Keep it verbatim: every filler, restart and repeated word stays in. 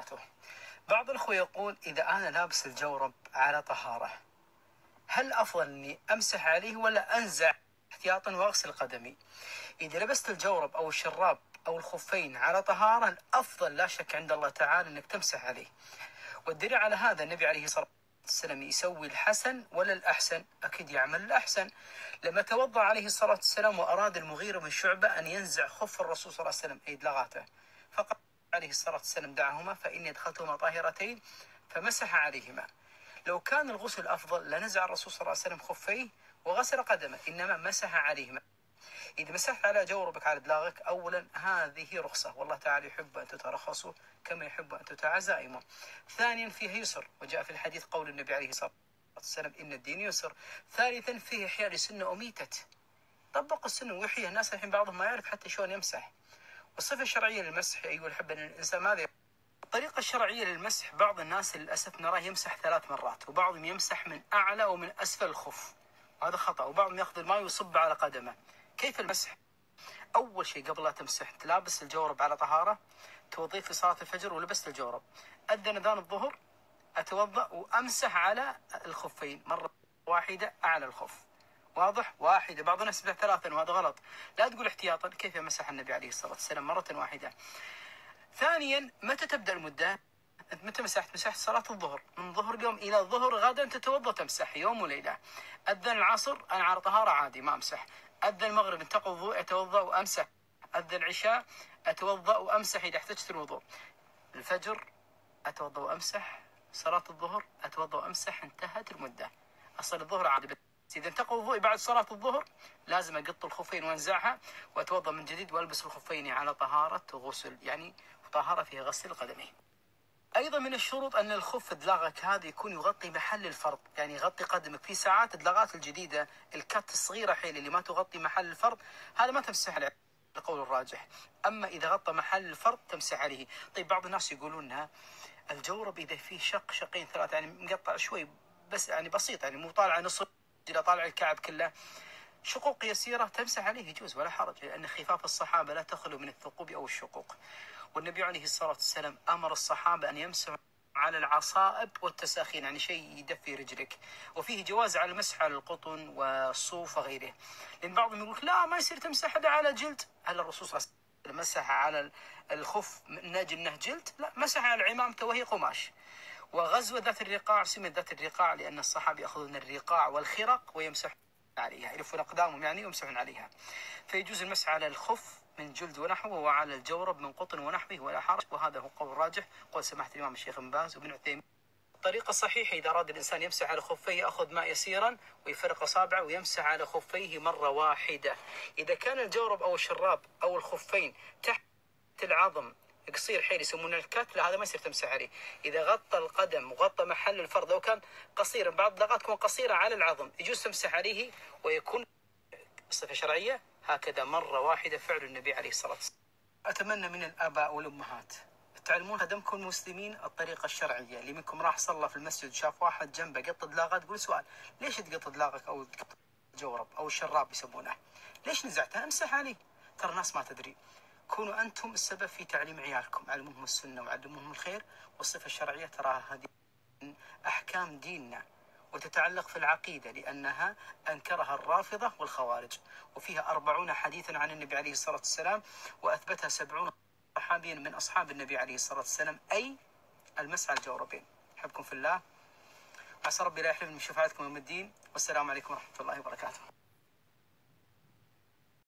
وبركاته. بعض الأخوة يقول إذا أنا لابس الجورب على طهارة هل أفضل أني أمسح عليه ولا أنزع احتياطا وأغسل قدمي؟ إذا لبست الجورب أو الشراب أو الخفين على طهارة الأفضل لا شك عند الله تعالى أنك تمسح عليه. والدليل على هذا النبي عليه الصلاة والسلام يسوي الحسن ولا الأحسن؟ أكيد يعمل الأحسن. لما توضأ عليه الصلاة والسلام وأراد المغيرة بن شعبة أن ينزع خف الرسول صلى الله عليه وسلم أي دلغاته، فقال عليه الصلاة والسلام دعهما فإني أدخلتهما طاهرتين فمسح عليهما. لو كان الغسل أفضل لنزع الرسول صلى الله عليه وسلم خفيه وغسل قدمه، إنما مسح عليهما. إذا مسحت على جوربك على دلاغك أولا هذه رخصة، والله تعالى يحب أن تترخصوا كما يحب أن تتاع عزائمه. ثانيا فيه يسر، وجاء في الحديث قول النبي عليه الصلاة والسلام إن الدين يسر. ثالثا فيه إحياء لسنة أميتت، طبق السنة ويحييها. الناس الحين بعضهم ما يعرف حتى شلون يمسح. والصفة الشرعية للمسح أيها الأحبة أن الإنسان ماذا؟ الطريقة الشرعية للمسح بعض الناس للأسف نراه يمسح ثلاث مرات، وبعضهم يمسح من أعلى ومن أسفل الخف، هذا خطأ. وبعضهم يأخذ الماء ويصب على قدمه. كيف المسح؟ أول شيء قبل لا تمسح تلابس الجورب على طهارة، توضيه في صلاة الفجر ولبست الجورب، أذن أذان الظهر أتوضأ وأمسح على الخفين مرة واحدة أعلى الخف. واضح؟ واحدة. بعض الناس يمسح ثلاثا وهذا غلط. لا تقول احتياطا، كيف مسح النبي عليه الصلاة والسلام مرة واحدة. ثانيا متى تبدأ المدة؟ أنت متى مسحت؟ مسحت صلاة الظهر، من ظهر اليوم إلى الظهر غدا تتوضأ تمسح يوم وليلة. أذن العصر أنا على طهارة عادي ما أمسح. أذن المغرب انتقض الوضوء أتوضأ وأمسح. أذن العشاء أتوضأ وأمسح إذا احتجت الوضوء. الفجر أتوضأ وأمسح. صلاة الظهر أتوضأ وأمسح. انتهت المدة. أصل الظهر عادي، بس إذا انتقض الوضوء بعد صلاة الظهر لازم أقط الخفين وأنزعها وأتوضأ من جديد وألبس الخفين على طهارة غسل، يعني طهارة فيها غسل القدمين. أيضا من الشروط أن الخف دلاغك هذا يكون يغطي محل الفرض، يعني يغطي قدمك. في ساعات الدلاغات الجديدة الكت الصغيرة حيل اللي ما تغطي محل الفرض هذا ما تمسح عليه القول الراجح. أما إذا غطى محل الفرض تمسح عليه. طيب بعض الناس يقولون الجورب إذا فيه شق شقين ثلاثة يعني مقطع شوي بس يعني بسيط، يعني مو طالع نصف إلى طالع الكعب كله، شقوق يسيرة تمسح عليه يجوز ولا حرج، لأن خفاف الصحابة لا تخلو من الثقوب أو الشقوق. والنبي عليه الصلاة والسلام أمر الصحابة أن يمسحوا على العصائب والتساخين، يعني شيء يدفي رجلك. وفيه جواز على المسح على القطن والصوف وغيره. لأن بعضهم يقول لا ما يصير تمسح على جلد. هل الرسول صلى الله عليه وسلم مسح على الخف من أجل أنه جلد؟ لا، مسح على عمامته وهي قماش. وغزوة ذات الرقاع سميت ذات الرقاع لأن الصحابة يأخذون الرقاع والخرق ويمسحون عليها، يلفون أقدامهم يعني ويمسحون عليها. فيجوز المسح على الخف من جلد ونحوه وعلى الجورب من قطن ونحوه ولا حرج، وهذا هو قول راجح قول سماحة الإمام الشيخ بن باز وابن عثيمين. الطريقة الصحيحة إذا أراد الإنسان يمسح على خفيه يأخذ ماء يسيرا ويفرق أصابعه ويمسح على خفيه مرة واحدة. إذا كان الجورب أو الشراب أو الخفين تحت العظم قصير حيل يسمونه الكت، لا هذا ما يصير تمسح عليه. إذا غطى القدم وغطى محل الفرض أو كان قصيرا، بعض الدلغات تكون قصيرة على العظم يجوز تمسح عليه ويكون بصفة شرعية هكذا مرة واحدة فعل النبي عليه الصلاة والسلام. أتمنى من الآباء والأمهات تعلمون خدمكم مسلمين الطريقة الشرعية. اللي منكم راح صلى في المسجد شاف واحد جنبه قط دلاغه تقول سؤال ليش تقط دلاغك أو تقط الجورب أو الشراب يسمونه، ليش نزعته؟ امسح عليه. ترى الناس ما تدري. كونوا أنتم السبب في تعليم عيالكم، علموهم السنة وعلموهم الخير. والصفة الشرعية تراها هذه أحكام ديننا وتتعلق في العقيدة، لأنها أنكرها الرافضة والخوارج، وفيها أربعون حديثا عن النبي عليه الصلاة والسلام وأثبتها سبعون صحابيا من أصحاب النبي عليه الصلاة والسلام، أي المسح على الجوربين. أحبكم في الله، عسى ربي لا يحرمني من شفاعتكم يوم الدين، والسلام عليكم ورحمة الله وبركاته.